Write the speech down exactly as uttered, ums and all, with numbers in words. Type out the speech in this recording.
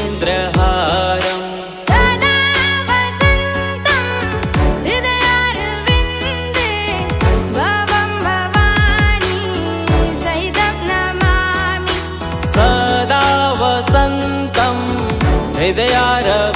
रवीन्द्रहारम् सदा वसन्तं हृदयारविन्दे भवं भवानी सहितं नमामि। सदा वसन्तं हृदयार